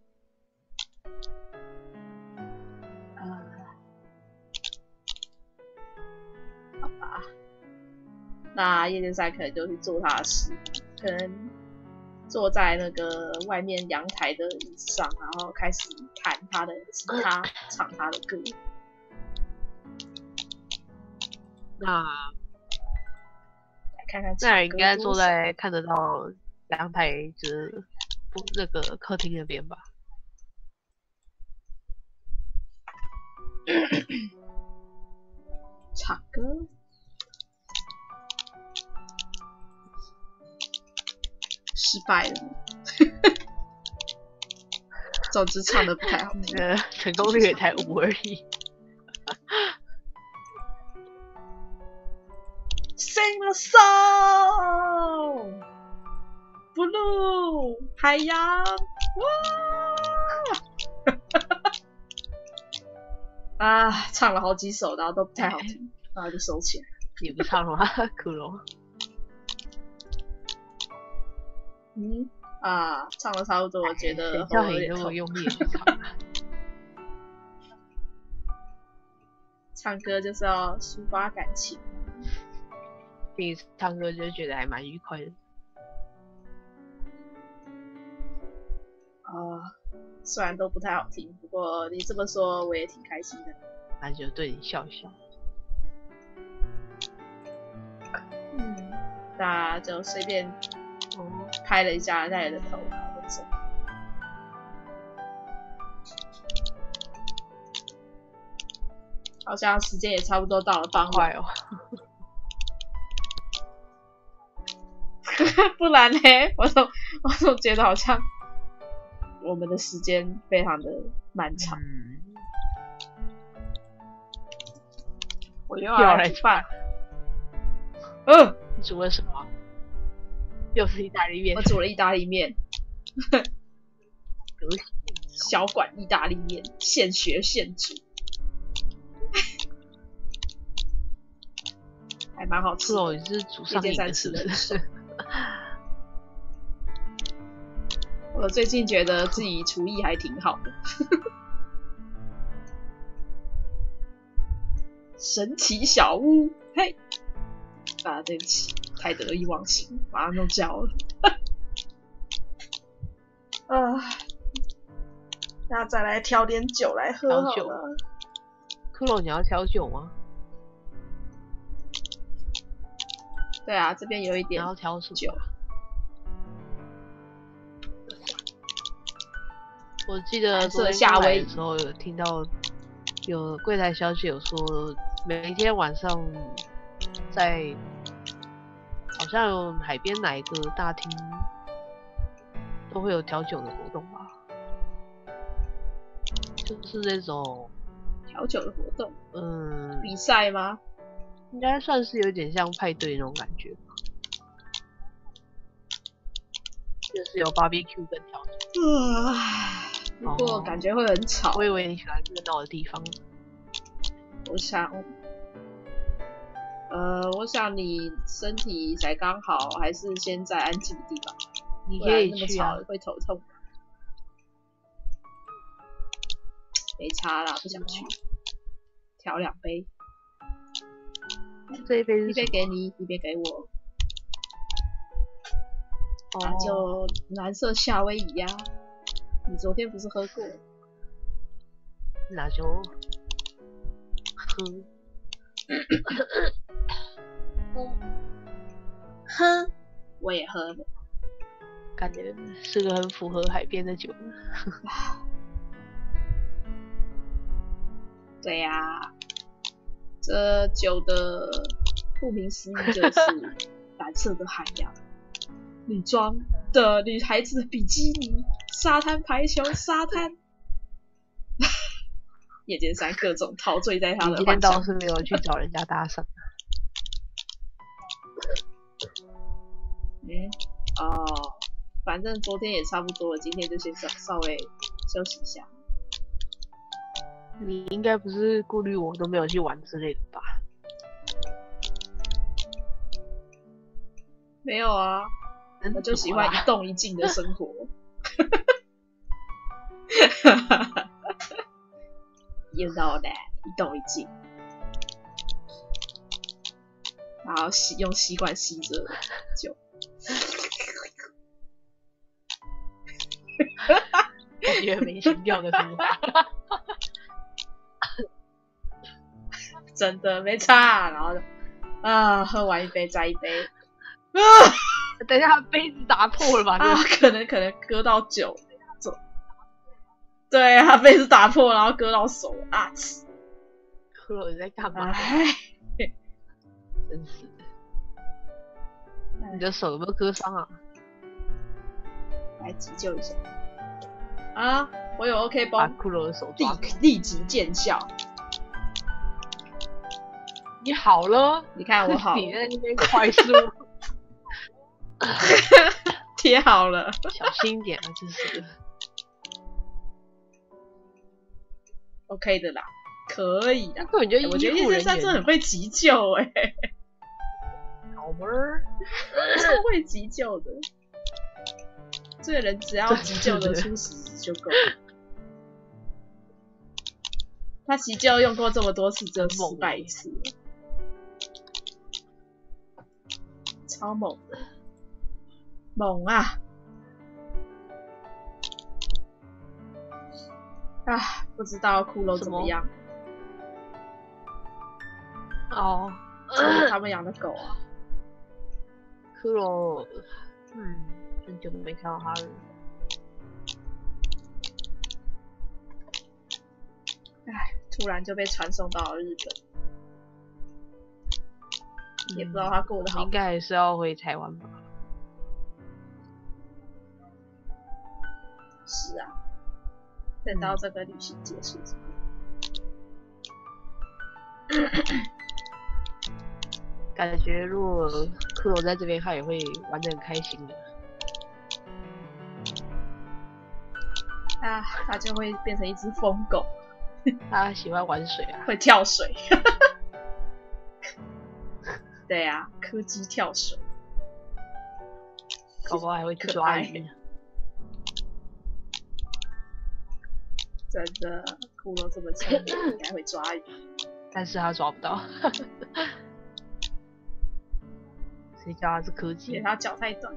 好吧，那叶剑山可能就去做他的事，可能坐在那个外面阳台的椅子上，然后开始弹他的吉他，唱他的歌。 那来看看那人应该坐在看得到阳台，就是那个客厅那边吧。 唱歌，失败了。总之唱的不太好听， 成功率也才5而已。 Sing a song, blue 海洋，哇！啊，唱了好几首，然后都不太好听，然后就收起来。 你不唱了吗，骷髅？ 唱了差不多，我觉得叫你那么用力去唱。 唱歌就是要抒发感情。 第一次唱歌就觉得还蛮愉快的。 虽然都不太好听，不过你这么说我也挺开心的。 那就对你笑笑。 那就随便拍了一下奈尔的头，然后就走。好像时间也差不多到了傍晚哦。 不然呢？我总觉得好像我们的时间非常的漫长。我又要来煮饭。 你煮了什么？又是意大利面。 我煮了意大利面。小馆意大利面，现学现煮，还蛮好吃的。 哦，你是煮上瘾的是不是？ 我最近觉得自己厨艺还挺好的。神奇小屋，嘿，对不起，太得意忘形，把它弄焦了。那再来挑点酒来喝好了。 骷髅，你要挑酒吗？ 对啊，这边有一点。 你要挑什么酒？ 我记得昨天刚来的时候有听到有柜台小姐有说，每一天晚上在好像有海边哪一个大厅都会有调酒的活动吧，就是那种调酒的活动，比赛吗？ 应该算是有点像派对那种感觉吧，就是有 barbecue 跟调酒。 不过感觉会很吵。 我以为你喜欢热闹的地方。 我想你身体才刚好，还是先在安静的地方。 你可以去啊， 会头痛。没差啦，不想去。调2杯。 这一杯是一杯给你，一杯给我。那就蓝色夏威夷呀。你昨天不是喝过？ 那就喝。 喝，我也喝了。 感觉是个很符合海边的酒。 对呀，这酒的顾名思义就是蓝色的海洋，女装的女孩子的比基尼，沙滩排球，沙滩。夜间山各种陶醉在他的幻想。 今天倒是没有去找人家搭讪。 反正昨天也差不多了，今天就先稍微休息一下。 你应该不是顾虑我都没有去玩之类的吧？ 没有啊，我就喜欢一动一静的生活。You know that， 一动一静，然后用吸管吸着酒。 越没心跳的说法。 真的没差，然后就喝完一杯再一杯， 等一下杯子打破了吧？ 可能割到酒，对啊，杯子打破，然后割到手啊！ 骷髅你在干嘛？真是的，你的手有没有割伤啊？ 来急救一下啊！我有 OK 把绷， 骷髅的手抓立即见效。 你好了， 你看我好了， 你在那边快速贴好了， 小心一点啊，真是。 OK 的啦，可以的。 根本就我觉得叶先生真的很会急救好门儿， 超会急救的。这个人只要急救的出10就够了。他急救用过这么多次，只有失败1次，超猛的，猛啊！不知道骷髅怎么样？ 哦， 他们养的狗啊， 骷髅，很久没看到他了。 突然就被传送到了日本，也不知道他过得好。 应该还是要回台湾吧？ 是啊，等到这个旅行结束之后。 感觉如果骷髅在这边，他也会玩得很开心的。 他就会变成一只疯狗。 他喜欢玩水啊， 会跳水。对啊，柯基跳水， 搞不好还会去抓鱼。 真的，骷髅这么聪明，应该会抓鱼， 但是他抓不到。谁叫他是柯基？ 因为他脚太短。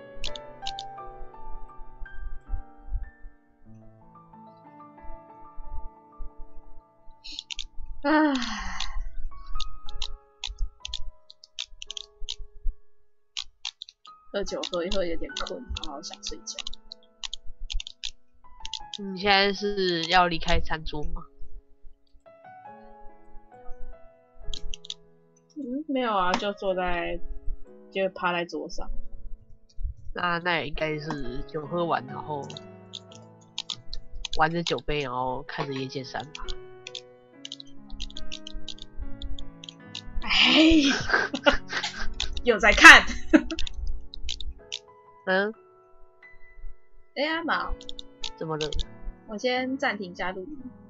喝酒喝一喝有点困，然后想睡觉。 你现在是要离开餐桌吗？ 没有啊，就趴在桌上。 那也应该是酒喝完，然后玩着酒杯，然后看着夜剑山吧。 又在看。 阿毛， 怎么了？ 我先暂停一下录音。